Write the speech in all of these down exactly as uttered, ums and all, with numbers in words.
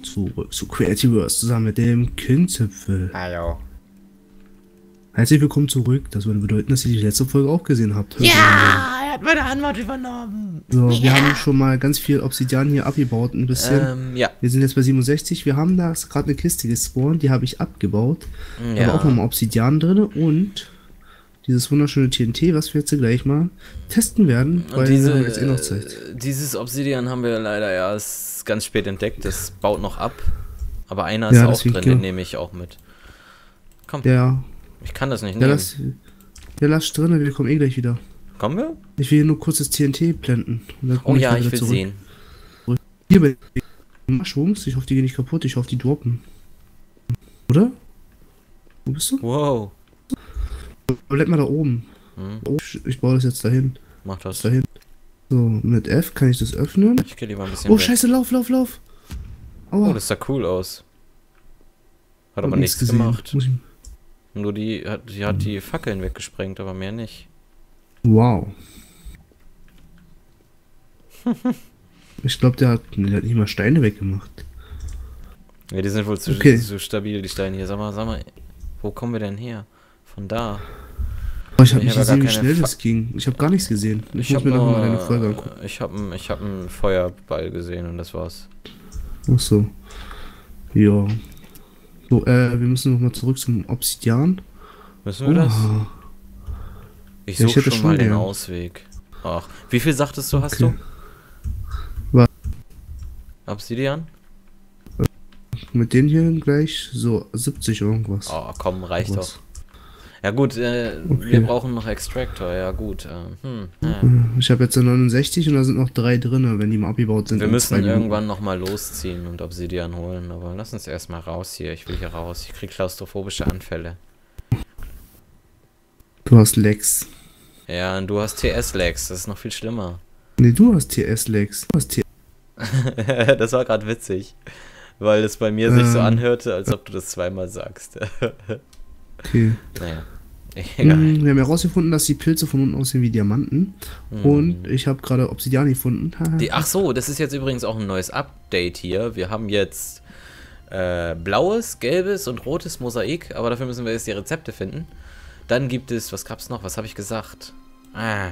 zurück zu Creativerse zusammen mit dem Kindzipfel. Hallo. Herzlich willkommen zurück. Das würde bedeuten, dass ihr die letzte Folge auch gesehen habt. Hört Ja, er hat meine Antwort übernommen. So, wir ja. haben schon mal ganz viel Obsidian hier abgebaut, ein bisschen. Ähm, ja. Wir sind jetzt bei siebenundsechzig. Wir haben da gerade eine Kiste gespawnt, die habe ich abgebaut. Da Ja. war auch nochmal Obsidian drin und dieses wunderschöne T N T, was wir jetzt gleich mal testen werden, weil Und diese, wir haben jetzt eh noch Zeit. äh, dieses Obsidian haben wir leider erst ganz spät entdeckt. Das baut noch ab. Aber einer ist Ja, auch deswegen drin, ja. den nehme ich auch mit. Komm, Ja, ich kann das nicht ja, nehmen. lass, ja, lass drin, wir kommen eh gleich wieder. Kommen wir? Ich will hier nur kurz das T N T blenden. Und dann komm Oh ja, dann ich wieder will zurück. sehen. Hier bei den Mushrooms, ich hoffe, die gehen nicht kaputt, ich hoffe, die droppen. Oder? Wo bist du? Wow. Bleib mal da oben. Hm, Oh, ich baue das jetzt dahin. mach das. Dahin. So, mit F kann ich das öffnen. Ich geh lieber ein bisschen Oh, weg. scheiße, lauf, lauf, lauf. Aua. Oh, das sah cool aus. Hat Hab aber nichts gesehen. gemacht. Muss ich... Nur die hat, die hat die Fackeln weggesprengt, aber mehr nicht. Wow. Ich glaube, der hat, der hat nicht mal Steine weggemacht. Ja, die sind wohl zu, Okay. zu stabil, die Steine hier. Sag mal, sag mal, wo kommen wir denn her? Von da. Oh, ich habe Ich nicht hab gar gesehen, wie keine schnell Fa- das ging. Ich habe gar nichts gesehen. Ich, Ich muss hab mir noch nur, mal deine Folge angucken. ich hab, ein- ich hab einen Feuerball gesehen und das war's. Ach so. Ja. So, äh, wir müssen noch mal zurück zum Obsidian. Müssen wir das? Oh. Ich Ja, ich suche hätte schon schon mal den gern. Ausweg. Ach, wie viel sagtest du, hast Okay. du? Was? Obsidian? Mit denen hier gleich so siebzig irgendwas. Oh, komm, reicht Was? doch. Ja gut, äh, Okay. wir brauchen noch Extractor, ja gut. Äh, hm, äh. Ich habe jetzt neunundsechzig und da sind noch drei drin, wenn die mal abgebaut sind. Wir in müssen zwei Minuten. irgendwann nochmal losziehen und Obsidian holen, aber lass uns erstmal raus hier. Ich will hier raus. Ich krieg klaustrophobische Anfälle. Du hast Lex. Ja, und du hast T S-Lags, das ist noch viel schlimmer. Nee, du hast T S-Lex. Du hast T Das war gerade witzig, weil es bei mir sich so Ähm. anhörte, als ob du das zweimal sagst. Okay. Naja, egal. Mm, Wir haben herausgefunden, dass die Pilze von unten aussehen wie Diamanten. Hm. Und ich habe gerade Obsidian gefunden. Die, ach so, das ist jetzt übrigens auch ein neues Update hier. Wir haben jetzt äh, blaues, gelbes und rotes Mosaik, aber dafür müssen wir jetzt die Rezepte finden. Dann gibt es, was gab's noch? Was habe ich gesagt? Ah,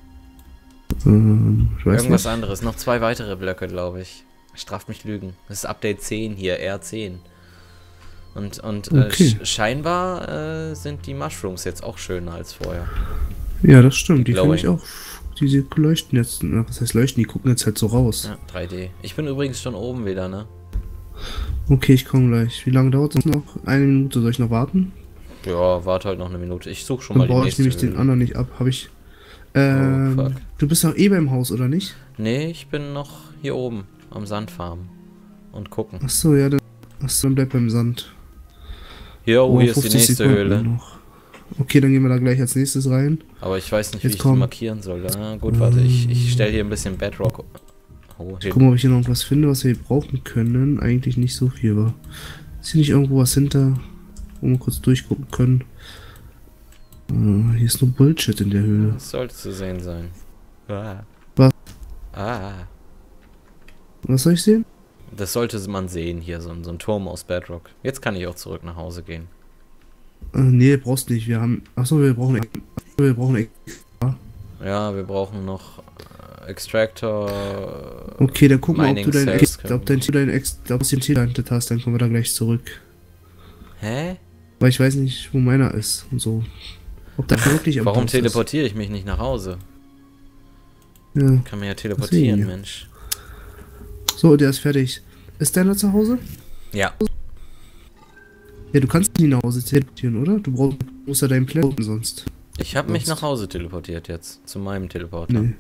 ähm, ich weiß irgendwas nicht. anderes. Noch zwei weitere Blöcke, glaube ich. Straft mich Lügen. Das ist Update zehn hier, R zehn. Und, und äh, Okay. sch scheinbar äh, sind die Mushrooms jetzt auch schöner als vorher. Ja, das stimmt. Die Glaube finde ich auch. Diese leuchten jetzt. Na, was heißt leuchten? Die gucken jetzt halt so raus. Ja, drei D. Ich bin übrigens schon oben wieder, ne? Okay, ich komme gleich. Wie lange dauert es noch? Eine Minute. Soll ich noch warten? Ja, warte halt noch eine Minute. Ich suche schon Dann mal die baue ich nächste nämlich den Höhle. anderen nicht ab. Habe ich. Ähm, fuck. du bist noch eh beim Haus, oder nicht? Nee, ich bin noch hier oben am Sandfarm und gucken. Achso, ja, dann. Achso, dann bleib beim Sand. Hier, oh, hier ist die fünfzig nächste Sekunden Höhle. noch. Okay, dann gehen wir da gleich als nächstes rein. Aber ich weiß nicht, wie Jetzt ich die komm. markieren soll. Ah, gut, warte, ich, ich stelle hier ein bisschen Bedrock. Oh, Ich hier. gucke mal, ob ich hier noch irgendwas finde, was wir brauchen können. Eigentlich nicht so viel, aber ist hier nicht irgendwo was hinter, wo wir kurz durchgucken können? Äh, hier ist nur Bullshit in der Höhle. Das sollte zu sehen sein. Ah. Was? Ah. Was soll ich sehen? Das sollte man sehen hier, so, ein- so ein Turm aus Bedrock. Jetzt kann ich auch zurück nach Hause gehen. Äh, nee, brauchst nicht. Wir haben. Achso, wir brauchen. Wir brauchen. Ja, wir brauchen noch äh, Extractor. Okay, dann guck mal, ob Mining du dein Cells Ex, können ob dein Tier dein Ex, ob du den Tier gelandet hast, dann kommen wir da gleich zurück. Hä? Weil ich weiß nicht, wo meiner ist und so. Ob der wirklich am Warum Haus teleportiere ich mich nicht nach Hause? ist. Ja. Ich kann mir ja teleportieren, Ach so. Mensch. So, der ist fertig. Ist deiner zu Hause? Ja. Ja, du kannst nie nach Hause teleportieren, oder? Du brauchst, musst ja deinen Planeten sonst. Ich habe mich Sonst- nach Hause teleportiert jetzt. Zu meinem Teleporter. Nee.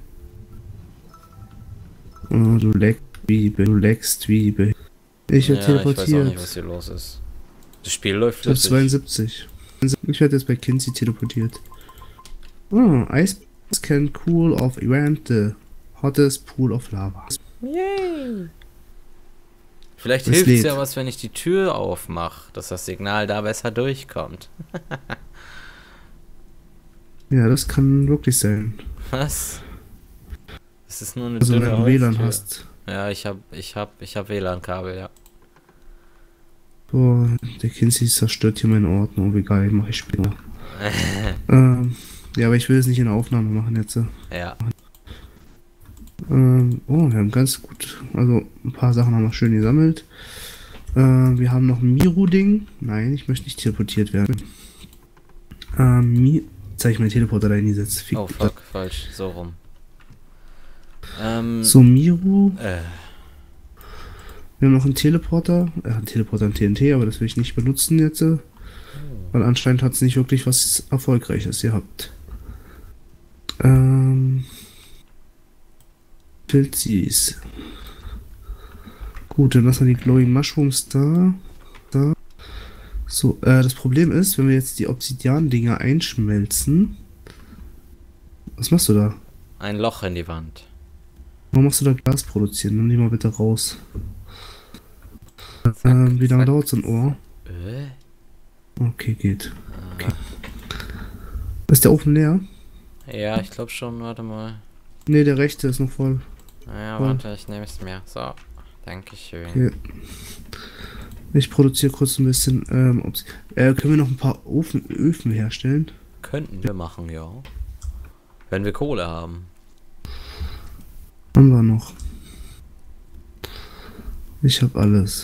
Oh, du leckst wie, be- du leckst wie. be- Ich Ja, werde ich weiß auch teleportiert. nicht, was hier los ist. Das Spiel läuft Ich hab flüssig. zweiundsiebzig. Ich werde jetzt bei Kinsey teleportiert. Oh, Ice can cool off event the hottest pool of lava. Yay! Vielleicht Es hilft es ja lädt. was, wenn ich die Tür aufmache, dass das Signal da besser durchkommt. Ja, das kann wirklich sein. Was? Das ist nur eine Also wenn dünne du W L A N Holztür. hast. Ja, ich hab, ich hab, ich hab W L A N-Kabel, ja. Boah, der Kinsey zerstört hier meine Ordnung. Egal, mach ich später. ähm, ja, aber ich will es nicht in der Aufnahme machen jetzt. Ja. Ähm, oh, wir haben ganz gut, also ein paar Sachen haben wir schön gesammelt. Ähm, wir haben noch ein Miru-Ding. Nein, ich möchte nicht teleportiert werden. Ähm, Mi Zeig ich meinen Teleporter da hingesetzt. Oh fuck, falsch, so rum. Ähm, so, Miru. Äh. Wir haben noch einen Teleporter. Äh, einen Teleporter, ein T N T, aber das will ich nicht benutzen jetzt. Oh. Weil anscheinend hat es nicht wirklich was Erfolgreiches gehabt. Ähm. Pilzis. Gut, dann lassen wir die Glowing Mushrooms da. Da. So, äh, das Problem ist, wenn wir jetzt die Obsidian-Dinger einschmelzen. Was machst du da? Ein Loch in die Wand. Warum machst du da Glas produzieren? Nimm die mal bitte raus. Ähm, wie lange dauert so ein Ohr? Äh? Okay, geht. Okay. Ist der Ofen leer? Ja, ich glaube schon, warte mal. Ne, der rechte ist noch voll. Naja, voll. warte, ich nehme es mir. So, dankeschön. Okay. Ich produziere kurz ein bisschen. Ähm, ob's, äh, können wir noch ein paar Ofen, Öfen herstellen? Könnten wir machen, ja. Wenn wir Kohle haben. Haben wir noch. Ich habe alles.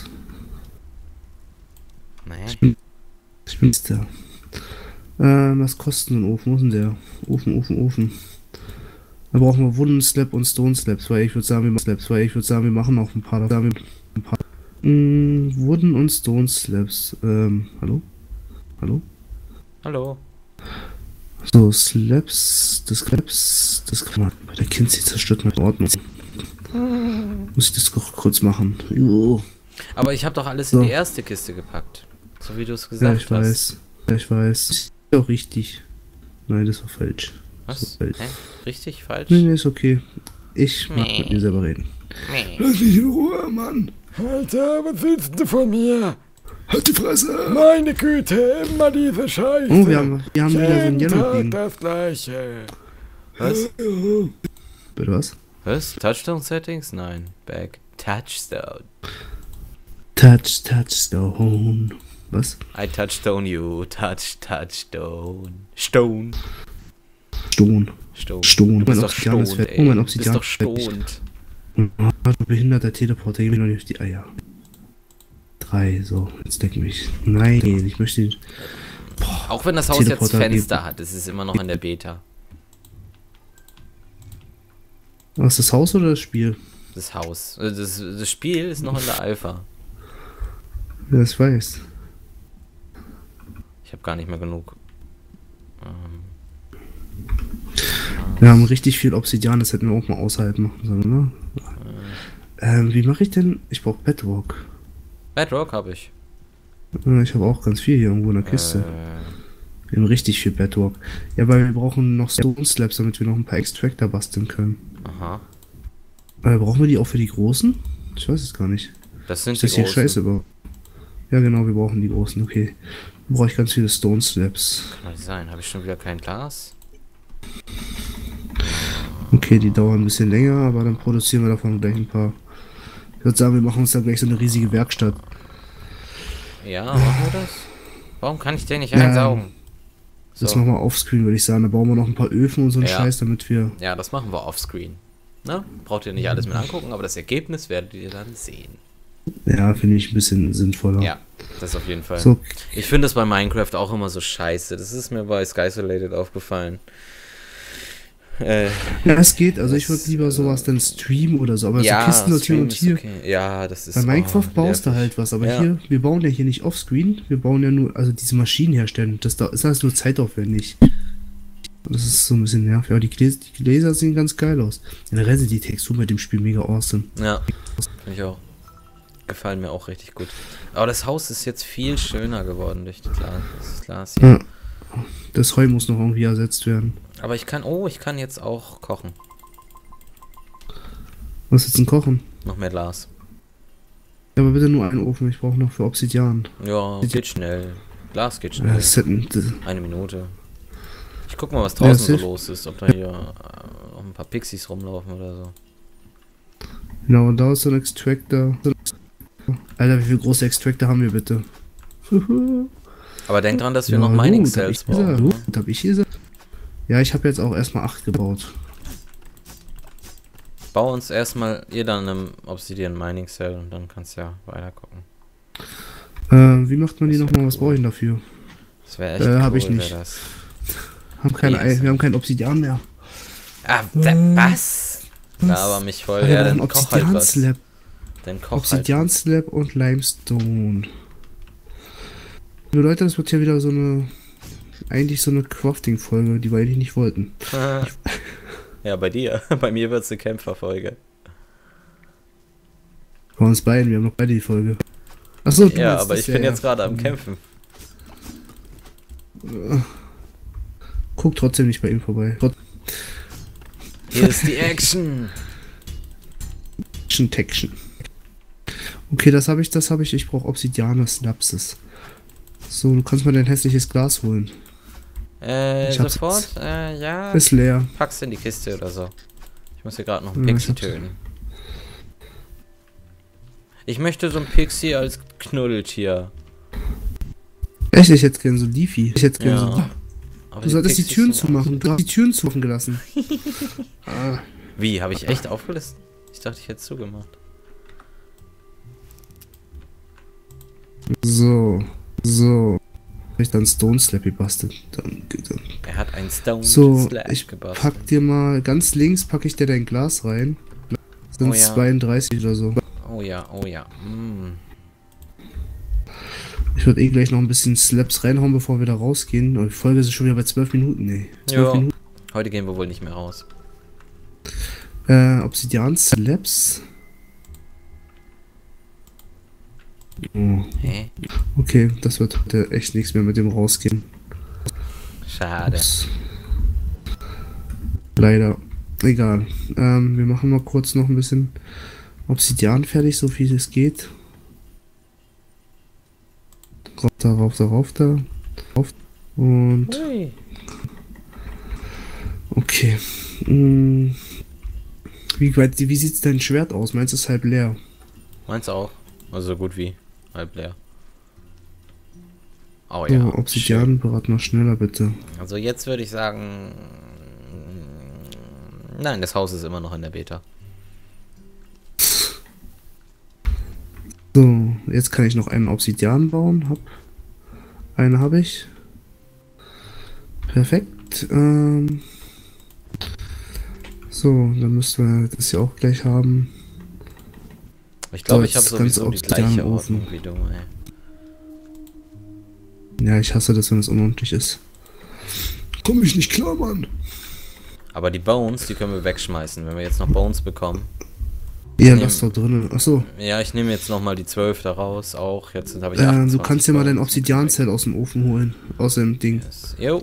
Nee. Ich bin, ich bin's der. Ähm, was kostet ein Ofen? Wo ist denn der? Ofen, Ofen, Ofen. Da brauchen wir Wooden Slab und Stone Slabs, weil ich würde sagen, wir machen Slabs, weil ich würde sagen, wir machen noch ein paar. Da wir ein paar mm, Wooden und Stone Slabs. Ähm, hallo? Hallo? Hallo. So, Slabs, das Slabs, das kann man. Bei der Kinsey zerstört meine Ordnung. Muss ich das kurz machen? Jo. Aber ich habe doch alles so. in die erste Kiste gepackt. So wie du es gesagt ja, hast. ich weiß. Ja, ich weiß. Ist auch richtig. Nein, das war falsch. Was? Das war falsch. Hä? Richtig? Falsch? Nee, nee, ist okay. Ich mag Nee. mit mir selber reden. Nee. Lass mich in Ruhe, Mann! Alter, was willst du von mir? Halt die Fresse! Meine Güte, immer diese Scheiße. Oh, wir haben, wir haben wieder so ein Jeden Yellow Tag Ding. das gleiche. Was? Bitte was? Was? Touchstone Settings? Nein. Back. Touchstone. Touch, Touchstone. Was? I touchstone you. Touch, touchstone. Stone. Stone. Stone. Stone. Du bist Mein doch Obsidian ist stoned, fertig. ey. Oh, mein Du bist Obsidian doch ist fertig. stoned. Ah, du behinderter Teleporter, geh mir noch nicht auf die Eier. Drei, so, jetzt deck mich. Nein, ich möchte den. Boah, Auch wenn das Haus Teleporter jetzt Fenster geben. hat, ist es immer noch in der Beta. Was, das Haus oder das Spiel? Das Haus. Äh, Das, das Spiel ist noch in der Alpha. Ja, das weiß. Ich habe gar nicht mehr genug. Ähm, Wir haben richtig viel Obsidian, das hätten wir auch mal außerhalb machen sollen, ne? Ähm, wie mache ich denn? Ich brauche Bedrock. Bedrock habe ich. Äh, Ich habe auch ganz viel hier irgendwo in der Kiste. Äh, Wir haben richtig viel Bedrock. Ja, weil wir brauchen noch Stone Slabs, damit wir noch ein paar Extractor basteln können. aha. Äh, brauchen wir die auch für die großen? Ich weiß es gar nicht. Das sind Ist das die hier großen. scheiße, aber. Ja, genau, wir brauchen die großen, okay. Dann brauche ich ganz viele Stone Slabs. Kann nicht sein. Habe ich schon wieder kein Glas? Okay, die dauern ein bisschen länger, aber dann produzieren wir davon gleich ein paar. Ich würde sagen, wir machen uns da gleich so eine riesige Werkstatt. Ja, machen wir das? Warum kann ich den nicht Ja, einsaugen? Das So. machen wir offscreen, würde ich sagen. Da bauen wir noch ein paar Öfen und so einen Ja. Scheiß, damit wir. Ja, das machen wir offscreen. Ne? Braucht ihr nicht alles mit angucken, aber das Ergebnis werdet ihr dann sehen. Ja, finde ich ein bisschen sinnvoller. Ja, das auf jeden Fall. So, Ich finde das bei Minecraft auch immer so scheiße. Das ist mir bei Skysolated aufgefallen. Äh, ja, es geht. Also ich würde Das, lieber äh, sowas dann streamen oder so. Aber ja, so Kisten sortieren Stream und ist hier. okay. Ja, das ist Bei Minecraft oh, baust du nervig. halt was, aber Ja. hier, wir bauen ja hier nicht offscreen, wir bauen ja nur, also diese Maschinen herstellen, das da ist alles nur zeitaufwendig. Und das ist so ein bisschen nervig, aber die Gläser, die Gläser sehen ganz geil aus. Generell sind die Texturen mit dem Spiel mega awesome. Ja, finde ich auch. Gefallen mir auch richtig gut. Aber das Haus ist jetzt viel schöner geworden durch die Glas, das Glas hier. Ja. Das Heu muss noch irgendwie ersetzt werden. Aber ich kann, oh, ich kann jetzt auch kochen. Was ist denn kochen? Noch mehr Glas. Ja, aber bitte nur einen Ofen, ich brauche noch für Obsidian. Ja, geht schnell. Glas geht Ja, schnell. das hätten, das, Eine Minute. Ich guck mal, was Ja, draußen so safe. los ist. Ob da hier äh, auch ein paar Pixies rumlaufen oder so. genau, und da ist so ein Extractor. Alter, wie viele große Extractor haben wir bitte? Aber denk dran, dass wir Ja, noch Mining gut, hab Cells ich gesagt, brauchen. Ne? gut, hab ich gesagt. Ja, ich habe jetzt auch erstmal acht gebaut. Bau uns erstmal jeder einem Obsidian Mining Cell und dann kannst du ja weiter gucken. Äh, wie macht man die Das nochmal? wär Was cool. brauche ich denn dafür? Das wäre echt Äh, cool, hab ich wär nicht. Das. Haben keine Okay, Ei, wir haben kein Obsidian mehr. Ah, da, was? Ja, aber mich voll. Ah, wir Ja, brauchen dann koch halt Obsidian was. Slab. Dann koch Obsidian halt Slab und Limestone. Leute, das wird ja wieder so eine. Eigentlich so eine Crafting-Folge, die wir eigentlich nicht wollten. was. Ja, bei dir. Bei mir wird's eine Kämpferfolge. Bei uns beiden, wir haben noch beide die Folge. Achso, du Ja, meinst aber das ich ja, bin ja. jetzt gerade am Kämpfen. Guck trotzdem nicht bei ihm vorbei. Hier ist die Action. Action Tection. Okay, das habe ich, das habe ich. Ich brauche Obsidianer Synapsis. So, du kannst mal dein hässliches Glas holen. Äh, Ich hab's sofort? Äh, ja. Ist leer. Pack's in die Kiste oder so. Ich muss hier gerade noch einen Ja, Pixie ich hab's. töten. Ich möchte so ein Pixie als Knuddeltier. Echt, ich hätte gern so Leafy. Ich hätte gern Ja. so. Aber Du solltest die Pixies Türen sind zumachen. Du hast die Türen zumachen gelassen. ah. Wie? Habe ich echt aufgelistet? Ich dachte, ich hätte zugemacht. So. So. Hab ich dann Stone Slab gebastelt. Dann, dann. Er hat ein Stone So, Slab ich gebastelt. pack dir mal ganz links, packe ich dir dein Glas rein. Das sind Oh ja. zweiunddreißig oder so. Oh ja, oh ja. Mm. Ich würde eh gleich noch ein bisschen Slaps reinhauen, bevor wir da rausgehen. Aber die Folge ist schon wieder bei zwölf Minuten, nee. zwölf Ja. Minuten. Heute gehen wir wohl nicht mehr raus. Äh, Obsidian Slaps. Oh, Hä? okay, das wird heute echt nichts mehr mit dem rausgehen. Schade. Ups. Leider. Egal. Ähm, wir machen mal kurz noch ein bisschen Obsidian fertig, so viel es geht. Rauf da, rauf da, rauf da. Rauf. Und Hui. okay. Hm. Wie, weit- wie sieht's dein Schwert aus? Meinst du, es ist halb leer? Meins auch. Also so gut wie. Halb leer. Oh So, ja. Obsidian, berat noch schneller, bitte. schön. Also jetzt würde ich sagen... Nein, das Haus ist immer noch in der Beta. So, jetzt kann ich noch einen Obsidian bauen. Hab. Eine habe ich. Perfekt. Ähm. So, dann müssten wir das ja auch gleich haben. Ich glaube, So, ich habe jetzt ganz sowieso die Obsidian gleiche Ofen. Ordnung wie du, ey. Ja, ich hasse das, wenn es unordentlich ist. Komm ich nicht klar, Mann. Aber die Bones, die können wir wegschmeißen, wenn wir jetzt noch Bones bekommen. Ja, nehm- lass doch drinnen. Achso. Ja, ich nehme jetzt nochmal die zwölf da raus, auch. Jetzt habe ich Ähm, du achtundzwanzig kannst dir mal dein Bones. Obsidian-Zell aus dem Ofen holen. Aus dem Ding. Yes. Jo.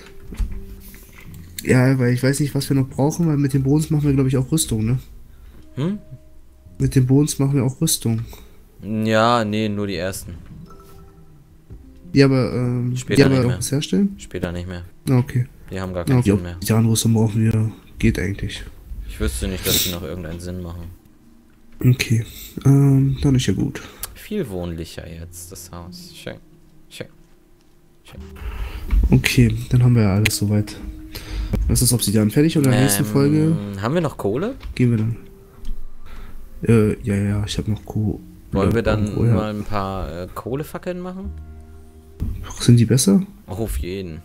Ja, weil ich weiß nicht, was wir noch brauchen, weil mit den Bones machen wir, glaube ich, auch Rüstung, ne? Hm? Mit den Bones machen wir auch Rüstung. Ja, nee, nur die ersten. Ja, aber, ähm, Später die aber nicht auch mehr. was herstellen? Später nicht mehr. Ah, okay. Die haben gar Ja, keinen okay. Sinn mehr. Die Rüstung brauchen wir. Geht eigentlich. Ich wüsste nicht, dass die noch irgendeinen Sinn machen. Okay. Ähm, dann ist ja gut. Viel wohnlicher jetzt, das Haus. Schön. Schön. Schön. Okay, dann haben wir ja alles soweit. Das ist Obsidian fertig und in der nächsten Ähm, Folge Haben wir noch Kohle? gehen wir dann. Äh, ja, ja, ich habe noch Co. Wollen Ja, wir dann oh, ja. mal ein paar äh, Kohlefackeln machen? Sind die besser? Auch auf jeden.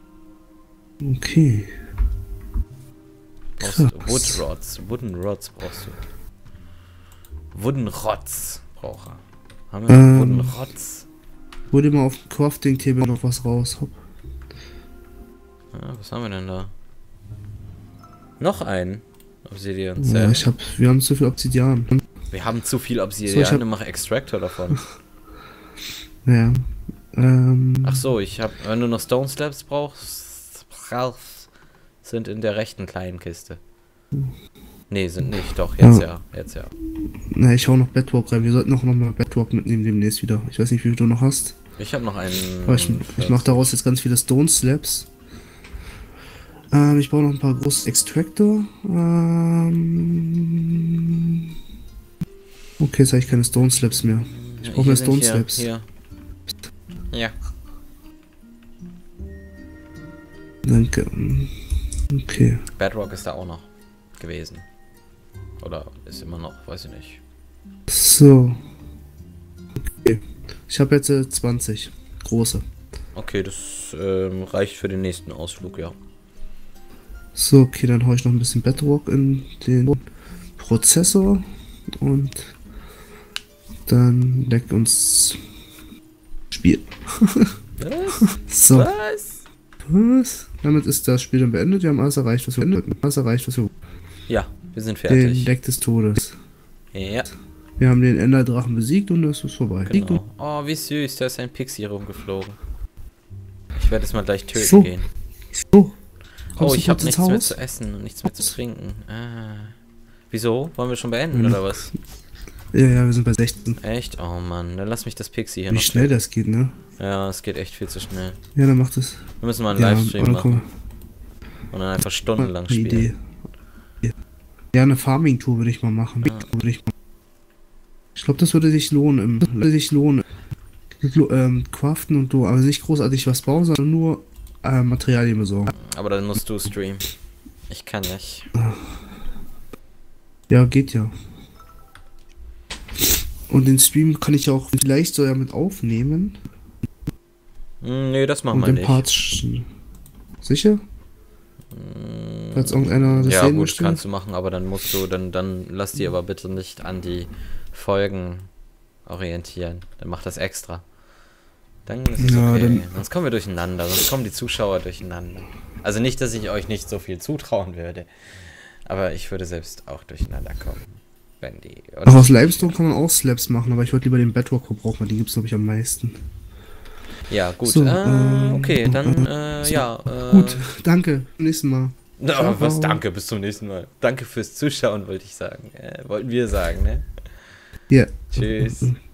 Okay. Brauchst du Krass. Wood Rods. Wooden Rods brauchst du. Wooden Rods braucht er. Haben wir noch Ähm. Wooden Rods? Hol dir mal auf dem Crafting-Table noch was raus. Hopp. Ja, was haben wir denn da? Noch einen Obsidian Ja, Cell. ich hab, wir haben zu viel Obsidian. Wir haben zu viel So, Obsidian, ich hab- dann mach Extractor davon. Ja. Ähm, Ach so, ich hab, wenn du noch Stone Slabs brauchst, brauchst, sind in der rechten kleinen Kiste. Nee, sind nicht, doch, jetzt ja, jetzt ja. na, ich hau noch Bedrock rein. Wir sollten auch noch mal Bedrock mitnehmen demnächst wieder. Ich weiß nicht, wie viel du noch hast. Ich habe noch einen. Aber ich, ich mache daraus jetzt ganz viele Stone Slabs. Ähm, ich baue noch ein paar große Extractor. Ähm, okay, jetzt habe ich keine Stone Slabs mehr. Ich brauche mehr Stone Slabs. Hier. Ja. Danke. Okay. Bedrock ist da auch noch gewesen. Oder ist immer noch, weiß ich nicht. So. Okay. Ich habe jetzt äh, zwanzig. Große. Okay, das ähm, reicht für den nächsten Ausflug, ja. So, okay, dann hau ich noch ein bisschen Bedrock in den Prozessor und dann leckt uns Spiel. Was? So. Was? Was? Damit ist das Spiel dann beendet. Wir haben alles erreicht, was wir wollten. Alles erreicht, was wir wollten. Ja, wir sind Den fertig. Deck des Todes. Ja, Wir haben den Enderdrachen besiegt und das ist vorbei. genau. Oh, wie süß, da ist ein Pixie rumgeflogen. Ich werde es mal gleich töten So. gehen. So. Oh, Kommst du ich habe kurz ins nichts mehr Haus? zu essen und nichts mehr zu trinken. Ah. Wieso? Wollen wir schon beenden Mhm. oder was? Ja, ja, wir sind bei sechzehn. Echt? Oh Mann, dann lass mich das Pixie hier Wie noch schnell töten. das geht, ne? Ja, es geht echt viel zu schnell. Ja, dann macht es. Wir müssen mal einen Ja, Livestream oder machen komm, und dann einfach stundenlang eine spielen. Idee. Ja, eine Farming-Tour würde ich mal machen. Ja. Würde ich mal- ich glaube, das würde sich lohnen. Im, würde sich lohnen. Glo- Ähm, craften und so, aber nicht großartig was bauen, sondern nur äh, Materialien besorgen. Aber dann musst du streamen. Ich kann nicht. Ja, geht ja. Und den Stream kann ich auch vielleicht so ja mit aufnehmen. Hm, nee, das machen Und wir den nicht. Parts. sch- Sicher? Hm, Falls irgendeiner das ja sehen gut, möchte. kannst du machen, aber dann musst du, dann, dann lass die aber bitte nicht an die Folgen orientieren. Dann mach das extra. Dann ist es Ja, okay. dann- Sonst kommen wir durcheinander, sonst kommen die Zuschauer durcheinander. Also nicht, dass ich euch nicht so viel zutrauen würde. Aber ich würde selbst auch durcheinander kommen. Wenn die. Auch aus Limestone kann man auch Slabs machen, aber ich würde lieber den Bedrock gebrauchen, weil die gibt es, glaube ich, am meisten. Ja, gut. So, äh, ähm, okay, dann, äh, äh, so, ja. Äh, Gut, danke. Nächsten Mal. Na, Ciao. was, danke, bis zum nächsten Mal. Danke fürs Zuschauen, wollte ich sagen. Äh, wollten wir sagen, ne? Ja. Tschüss.